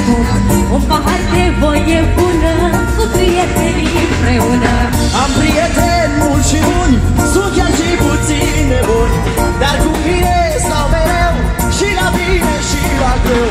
acum un pahar de voie bună cu prietenii împreună. Am prieteni mulți și buni, sunt chiar și puțini buni, dar cu mine stau mereu și la bine și la greu.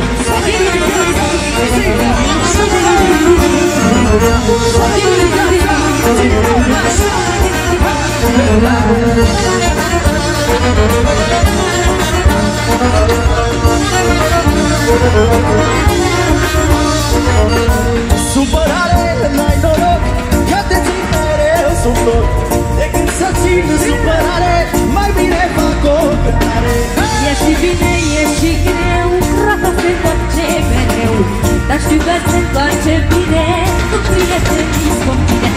Supărare, n-ai noroc, că te țin mereu sub tot. Decât să țin supărare, mai bine fac o cântare. E și bine, e și greu, roata se întoarce mereu, dar știu că se întoarce bine cu prietenii scompine.